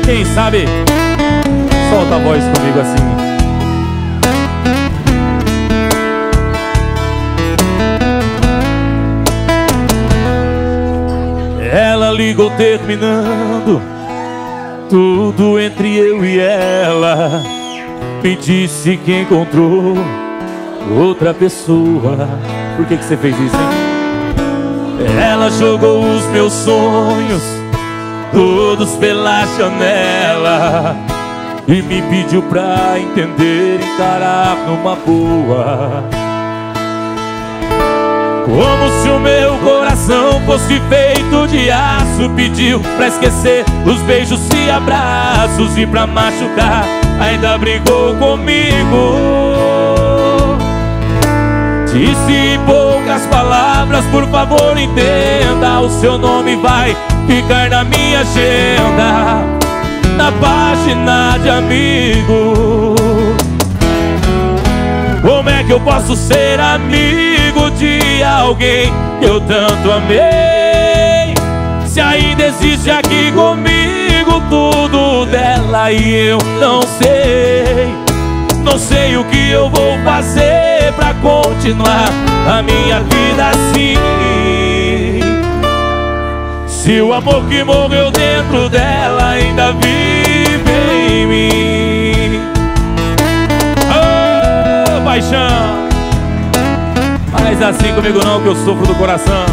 Quem sabe solta a voz comigo assim. Ela ligou terminando tudo entre eu e ela. Me disse que encontrou outra pessoa. Por que você fez isso, hein? Ela jogou os meus sonhos todos pela janela e me pediu pra entender, encarar numa boa. Como se o meu coração fosse feito de aço. Pediu pra esquecer os beijos e abraços, e pra machucar ainda brigou comigo. Disse em poucas palavras: por favor entenda, o seu nome vai ficar na minha agenda, na página de amigo. Como é que eu posso ser amigo de alguém que eu tanto amei, se ainda existe aqui comigo tudo dela e eu não sei? Não sei o que eu vou fazer pra continuar a minha vida assim, se o amor que morreu dentro dela ainda vive em mim. Oh, paixão, mas assim comigo não, que eu sofro do coração.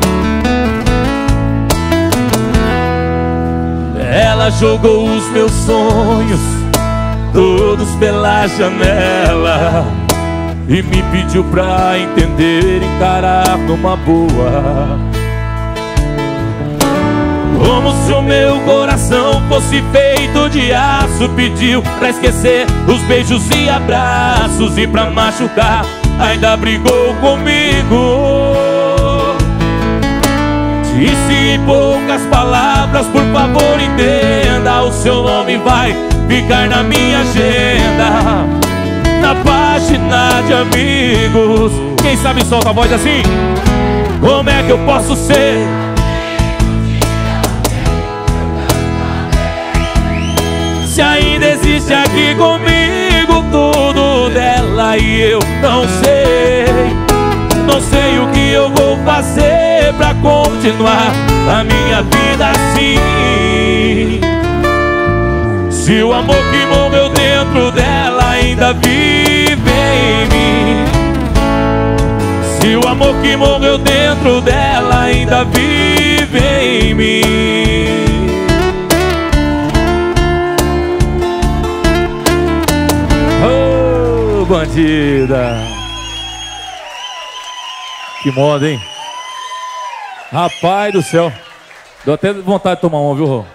Ela jogou os meus sonhos todos pela janela e me pediu pra entender, encarar numa boa. Como se o meu coração fosse feito de aço. Pediu pra esquecer os beijos e abraços, e pra machucar ainda brigou comigo. Disse em poucas palavras: por favor entenda, o seu nome vai ficar na minha agenda, na página de amigos. Quem sabe solta a voz assim. Como é que eu posso ser se ainda existe aqui comigo tudo dela e eu não sei? Não sei o que eu vou fazer pra continuar a minha vida assim, se o amor que morreu dentro dela ainda vive em mim. Se o amor que morreu dentro dela ainda vive em mim. Oh, bandida! Que moda, hein? Rapaz do céu, deu até vontade de tomar uma, viu, Rô?